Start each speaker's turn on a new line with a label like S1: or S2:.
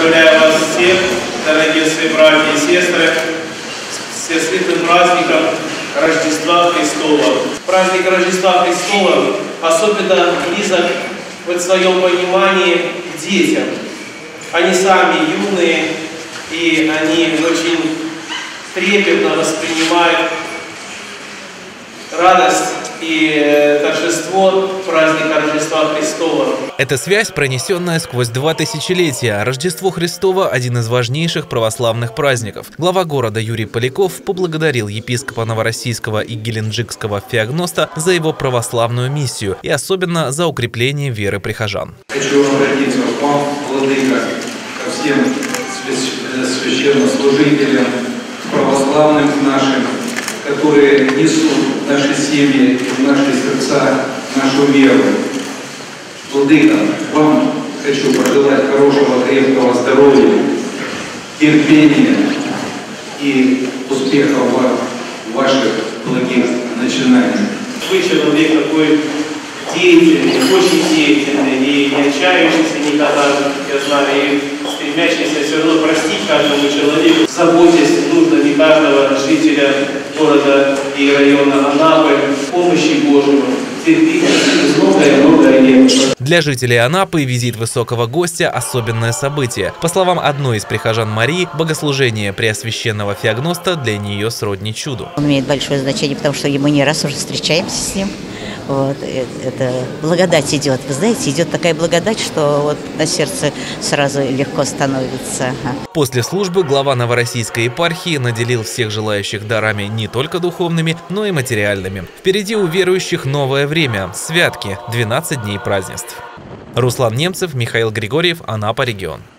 S1: Поздравляю вас всех, дорогие свои братья и сестры, с светлым праздником Рождества Христова. Праздник Рождества Христова особенно близок в своем понимании к детям. Они сами юные, и они очень трепетно воспринимают радость и торжество праздника Рождества Христова.
S2: Это связь, пронесенная сквозь 2 тысячелетия. Рождество Христово – один из важнейших православных праздников. Глава города Юрий Поляков поблагодарил епископа Новороссийского и Геленджикского Феогноста за его православную миссию и особенно за укрепление веры прихожан.
S3: Хочу обратиться к вам, владыка, ко всем священнослужителям, православным нашим, которые несут в наши семьи и в наши сердца нашу веру. Владыка, вам хочу пожелать хорошего, крепкого здоровья, терпения и успехов в ваших благих начинаниях.
S1: Вы человек такой деятельный, очень деятельный, и не отчаявшийся никогда, я знаю, и стремящийся все равно простить каждому человеку. Заботьтесь, нужно не каждого жителя города и района Анапы, помощи Божьего, терпите, многое нет.
S2: Для жителей Анапы визит высокого гостя – особенное событие. По словам одной из прихожан Марии, богослужение Преосвященного Феогноста для нее сродни чуду.
S4: Он имеет большое значение, потому что мы не раз уже встречаемся с ним. Вот, это благодать идет. Вы знаете, идет такая благодать, что вот на сердце сразу легко становится.
S2: После службы глава Новороссийской епархии наделил всех желающих дарами не только духовными, но и материальными. Впереди у верующих новое время – святки, 12 дней празднеств. Руслан Немцев, Михаил Григорьев, Анапа, регион.